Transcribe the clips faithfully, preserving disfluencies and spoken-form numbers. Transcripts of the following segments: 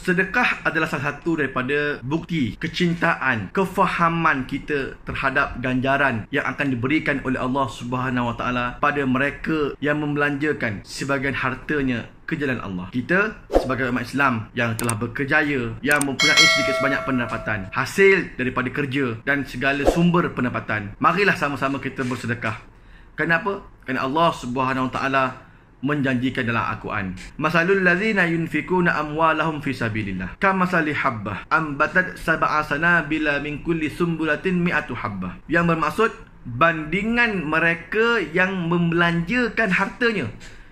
Sedekah adalah salah satu daripada bukti kecintaan, kefahaman kita terhadap ganjaran yang akan diberikan oleh Allah Subhanahu Wa Taala pada mereka yang membelanjakan sebahagian hartanya ke jalan Allah. Kita sebagai umat Islam yang telah berkejaya, yang mempunyai sedikit sebanyak pendapatan, hasil daripada kerja dan segala sumber pendapatan, marilah sama-sama kita bersedekah. Kenapa? Kerana Allah Subhanahu Wa Taala menjanjikan dalam Al-Quran, masalul ladzina yunfikuna amwalahum fi sabilillah kamasali habbah ambatat sab'a sanabila min kulli sumbulatin mi'atu habbah. Yang bermaksud bandingan mereka yang membelanjakan hartanya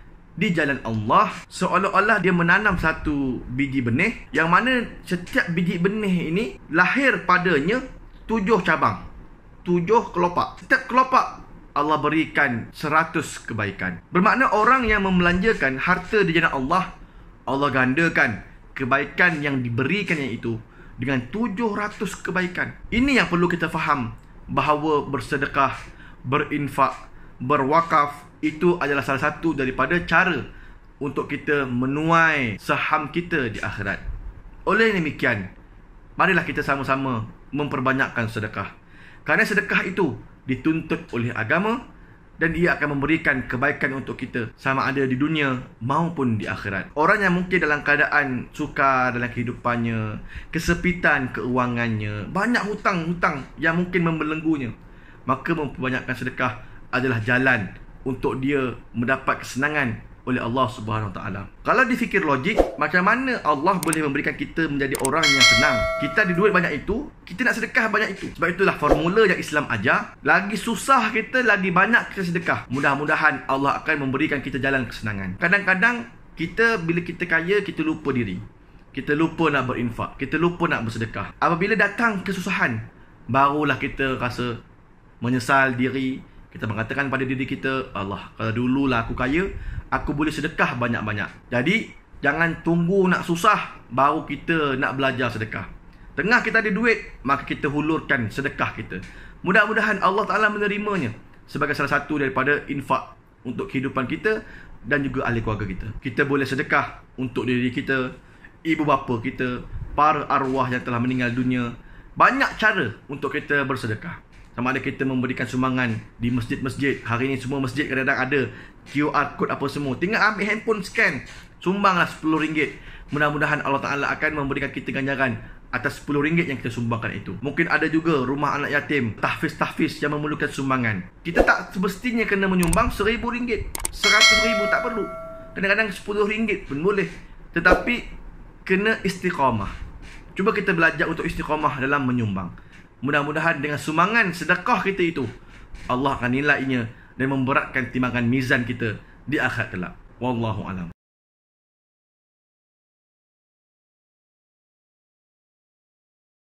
di jalan Allah seolah-olah dia menanam satu biji benih, yang mana setiap biji benih ini lahir padanya tujuh cabang, tujuh kelopak. Setiap kelopak Allah berikan seratus kebaikan. Bermakna orang yang membelanjakan harta di jalan Allah, Allah gandakan kebaikan yang diberikannya itu dengan tujuh ratus kebaikan. Ini yang perlu kita faham, bahawa bersedekah, berinfak, berwakaf itu adalah salah satu daripada cara untuk kita menuai saham kita di akhirat. Oleh demikian, marilah kita sama-sama memperbanyakkan sedekah. Kerana sedekah itu dituntut oleh agama dan ia akan memberikan kebaikan untuk kita sama ada di dunia maupun di akhirat. Orang yang mungkin dalam keadaan sukar dalam kehidupannya, kesepitan keuangannya, banyak hutang-hutang yang mungkin membelenggunya, maka memperbanyakkan sedekah adalah jalan untuk dia mendapat kesenangan oleh Allah Subhanahu Wa Taala. Kalau difikir logik, macam mana Allah boleh memberikan kita menjadi orang yang senang? Kita ada duit banyak itu, kita nak sedekah banyak itu. Sebab itulah formula yang Islam ajar, lagi susah kita, lagi banyak kita sedekah. Mudah-mudahan Allah akan memberikan kita jalan kesenangan. Kadang-kadang kita bila kita kaya, kita lupa diri. Kita lupa nak berinfak, kita lupa nak bersedekah. Apabila datang kesusahan, barulah kita rasa menyesal diri. Kita mengatakan pada diri kita, Allah, kalau dululah aku kaya, aku boleh sedekah banyak-banyak. Jadi, jangan tunggu nak susah, baru kita nak belajar sedekah. Tengah kita ada duit, maka kita hulurkan sedekah kita. Mudah-mudahan Allah Ta'ala menerimanya sebagai salah satu daripada infak untuk kehidupan kita dan juga ahli keluarga kita. Kita boleh sedekah untuk diri kita, ibu bapa kita, para arwah yang telah meninggal dunia. Banyak cara untuk kita bersedekah. Sama ada kita memberikan sumbangan di masjid-masjid. Hari ini semua masjid kadang-kadang ada Q R code apa semua. Tinggal ambil handphone, scan, sumbanglah sepuluh ringgit. Mudah-mudahan Allah Ta'ala akan memberikan kita ganjaran atas sepuluh ringgit yang kita sumbangkan itu. Mungkin ada juga rumah anak yatim, tahfiz-tahfiz yang memerlukan sumbangan. Kita tak semestinya kena menyumbang seribu ringgit, seratus ribu, tak perlu. Kadang-kadang sepuluh ringgit pun boleh. Tetapi kena istiqamah. Cuba kita belajar untuk istiqamah dalam menyumbang. Mudah-mudahan dengan sumbangan sedekah kita itu, Allah akan nilainya dan memberatkan timbangan mizan kita di akhirat kelak. Wallahu alam.